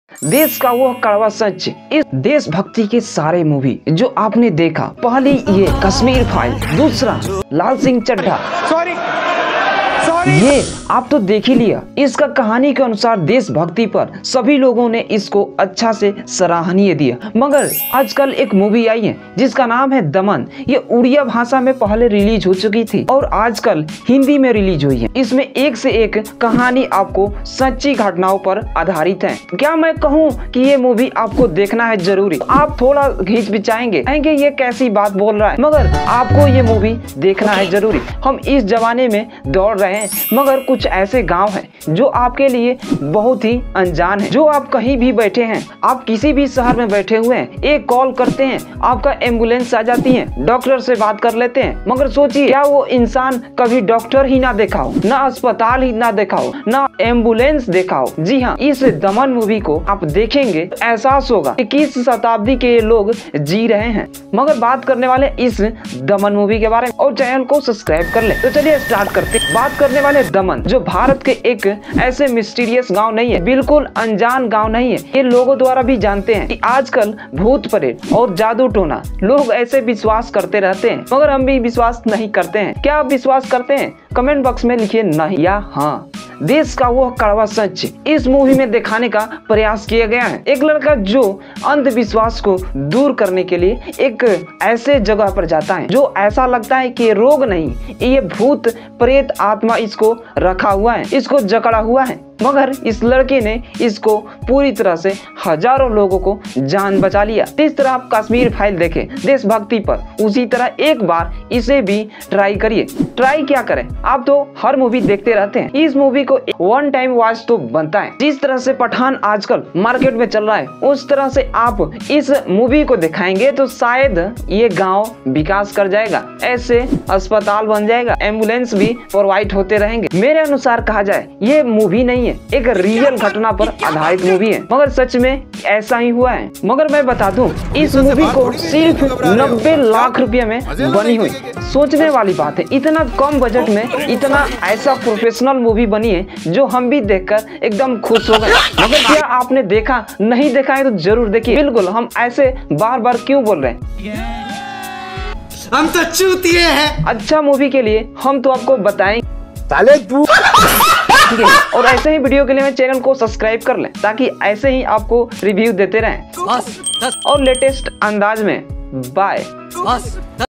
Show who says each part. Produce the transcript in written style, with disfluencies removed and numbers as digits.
Speaker 1: देश का वह कड़वा सच, इस देशभक्ति के सारे मूवी जो आपने देखा, पहली ये कश्मीर फाइल, दूसरा लाल सिंह चड्ढा, ये आप तो देख ही लिया। इसका कहानी के अनुसार देशभक्ति पर सभी लोगों ने इसको अच्छा से सराहनीय दिया। मगर आजकल एक मूवी आई है जिसका नाम है दमन। ये उड़िया भाषा में पहले रिलीज हो चुकी थी और आजकल हिंदी में रिलीज हुई है। इसमें एक से एक कहानी आपको सच्ची घटनाओं पर आधारित है। क्या मैं कहूँ कि ये मूवी आपको देखना है जरूरी। आप थोड़ा हिचकिचाएंगे, कहेंगे ये कैसी बात बोल रहा है, मगर आपको ये मूवी देखना है जरूरी। हम इस जमाने में दौड़ रहे हैं, मगर कुछ ऐसे गांव हैं जो आपके लिए बहुत ही अनजान है। जो आप कहीं भी बैठे हैं, आप किसी भी शहर में बैठे हुए हैं, एक कॉल करते हैं, आपका एम्बुलेंस आ जाती है, डॉक्टर से बात कर लेते हैं, मगर सोचिए क्या वो इंसान कभी डॉक्टर ही ना देखा हो, ना अस्पताल ही ना देखा हो, ना एम्बुलेंस देखा हो। जी हाँ, इस दमन मूवी को आप देखेंगे तो एहसास होगा कि किस शताब्दी के ये लोग जी रहे हैं। मगर बात करने वाले इस दमन मूवी के बारे में, और चैनल को सब्सक्राइब कर ले। तो चलिए स्टार्ट करते। बात करने वाले दमन, जो भारत के एक ऐसे मिस्टीरियस गांव नहीं है, बिल्कुल अनजान गांव नहीं है। ये लोगों द्वारा भी जानते हैं कि आजकल भूत प्रेत और जादू टोना लोग ऐसे विश्वास करते रहते हैं, मगर हम भी विश्वास नहीं करते हैं। क्या आप विश्वास करते हैं? कमेंट बॉक्स में लिखिए नहीं या हाँ। देश का वह कड़वा सच इस मूवी में दिखाने का प्रयास किया गया है। एक लड़का जो अंधविश्वास को दूर करने के लिए एक ऐसे जगह पर जाता है जो ऐसा लगता है कि ये रोग नहीं, ये भूत प्रेत आत्मा इसको रखा हुआ है, इसको जकड़ा हुआ है। मगर इस लड़के ने इसको पूरी तरह से हजारों लोगों को जान बचा लिया। इस तरह आप कश्मीर फाइल देखें देशभक्ति पर, उसी तरह एक बार इसे भी ट्राई करिए। ट्राई क्या करें, आप तो हर मूवी देखते रहते हैं, इस मूवी को वन टाइम वॉच तो बनता है। जिस तरह से पठान आजकल मार्केट में चल रहा है, उस तरह से आप इस मूवी को दिखाएंगे तो शायद ये गाँव विकास कर जाएगा, ऐसे अस्पताल बन जाएगा, एम्बुलेंस भी प्रोवाइड होते रहेंगे। मेरे अनुसार कहा जाए ये मूवी नहीं, एक रियल घटना पर आधारित मूवी है, मगर सच में ऐसा ही हुआ है। मगर मैं बता दूं, इस मूवी को सिर्फ 90 लाख रुपए में बनी हुई। सोचने वाली बात है, इतना कम बजट में इतना ऐसा प्रोफेशनल मूवी बनी है जो हम भी देखकर एकदम खुश हो गए। मगर क्या आपने देखा? नहीं देखा है तो जरूर देखिए। बिल्कुल, हम ऐसे बार बार क्यों बोल रहे हैं?
Speaker 2: हम तो चूतिए हैं।
Speaker 1: अच्छा मूवी के लिए हम तो आपको बताएंगे, और ऐसे ही वीडियो के लिए मैं चैनल को सब्सक्राइब कर लें ताकि ऐसे ही आपको रिव्यू देते रहें और लेटेस्ट अंदाज में। बाय।